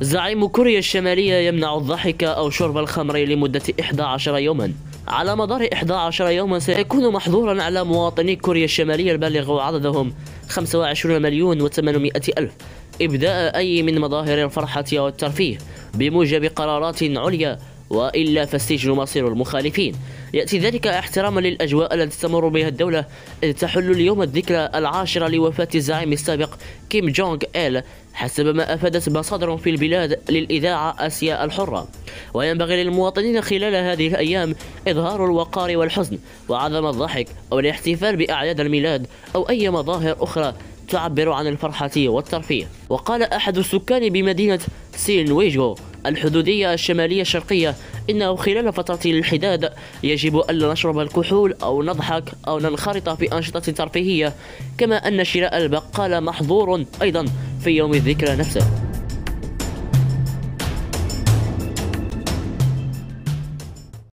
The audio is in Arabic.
زعيم كوريا الشمالية يمنع الضحك أو شرب الخمر لمدة 11 يوما. على مدار 11 يوما سيكون محظورا على مواطني كوريا الشمالية البالغ عددهم 25 مليون و800 ألف إبداء أي من مظاهر الفرحة والترفيه بموجب قرارات عليا، وإلا فالسجن مصير المخالفين. يأتي ذلك احتراما للأجواء التي تمر بها الدولة، إذ تحل اليوم الذكرى 10 لوفاة الزعيم السابق كيم جونغ إل، حسب ما أفادت مصادر في البلاد للإذاعة آسيا الحرة. وينبغي للمواطنين خلال هذه الأيام إظهار الوقار والحزن وعدم الضحك أو الاحتفال بأعياد الميلاد أو أي مظاهر أخرى تعبر عن الفرحة والترفيه. وقال أحد السكان بمدينة سينويجو الحدودية الشمالية الشرقية إنه خلال فترة الحداد يجب ألا نشرب الكحول أو نضحك أو ننخرط في أنشطة ترفيهية، كما أن شراء البقالة محظور أيضا في يوم الذكرى نفسه.